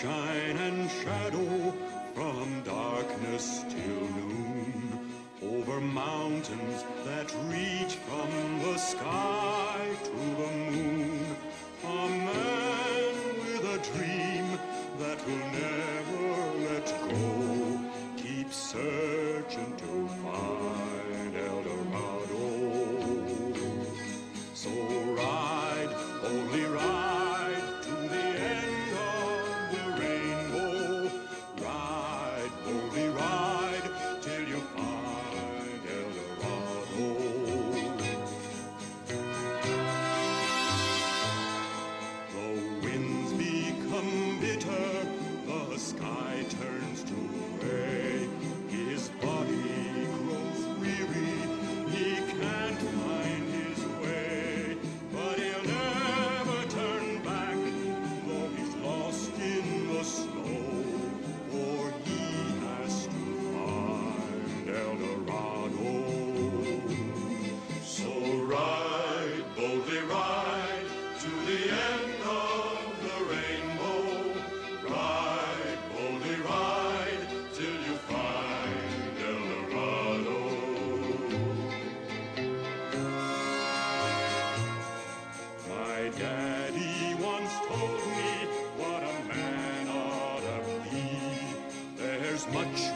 sunshine and shadow, from darkness till noon, over mountains that reach from the sky to the moon. A man with a dream that will never let go, keeps searching to find El Dorado. So ride, only ride, to the end of the rainbow. Ride, only ride, till you find El Dorado. The winds become bitter, the sky turns to gray. His body grows weary, he can't find his way. But he'll never turn back, though he's lost in the snow, for he has to find El Dorado. So ride, boldly ride, to the end of the rainbow. Ride, boldly ride, till you find El Dorado. My daddy once told me what a man ought to be. There's much